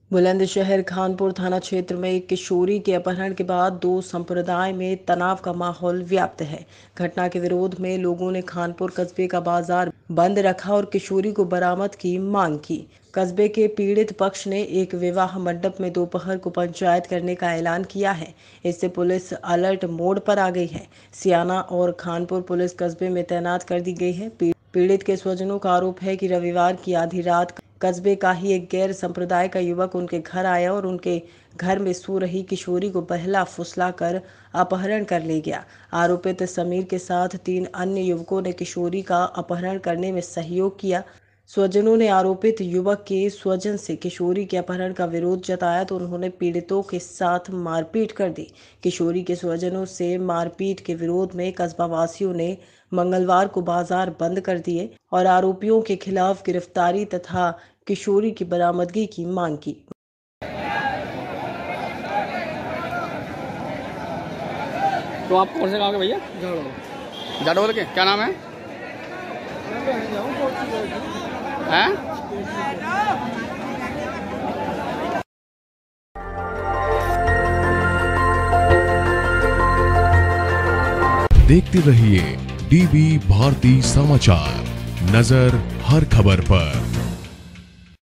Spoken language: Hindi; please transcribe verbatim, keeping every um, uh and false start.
बुलंदशहर खानपुर थाना क्षेत्र में एक किशोरी के अपहरण के बाद दो संप्रदाय में तनाव का माहौल व्याप्त है। घटना के विरोध में लोगों ने खानपुर कस्बे का बाजार बंद रखा और किशोरी को बरामद की मांग की। कस्बे के पीड़ित पक्ष ने एक विवाह मंडप में दोपहर को पंचायत करने का ऐलान किया है। इससे पुलिस अलर्ट मोड पर आ गई है। सियाना और खानपुर पुलिस कस्बे में तैनात कर दी गई है। पीड़ित के स्वजनों का आरोप है कि रविवार की आधी रात कस्बे का ही एक गैर संप्रदाय का युवक उनके घर आया और उनके घर में सो रही किशोरी को बहला फुसला कर अपहरण कर ले गया। आरोपित समीर के साथ तीन अन्य युवकों ने किशोरी का अपहरण करने में सहयोग किया। स्वजनों ने आरोपित युवक के स्वजन से किशोरी के अपहरण का विरोध जताया तो उन्होंने पीड़ितों के साथ मारपीट कर दी। किशोरी के स्वजनों से मारपीट के विरोध में कस्बा वासियों ने मंगलवार को बाजार बंद कर दिए और आरोपियों के खिलाफ गिरफ्तारी तथा किशोरी की बरामदगी की मांग की। तो आप कौन से गांव के भैया? जाडोल के। क्या नाम है? हैं? देखते रहिए डीबी भारती समाचार, नजर हर खबर पर।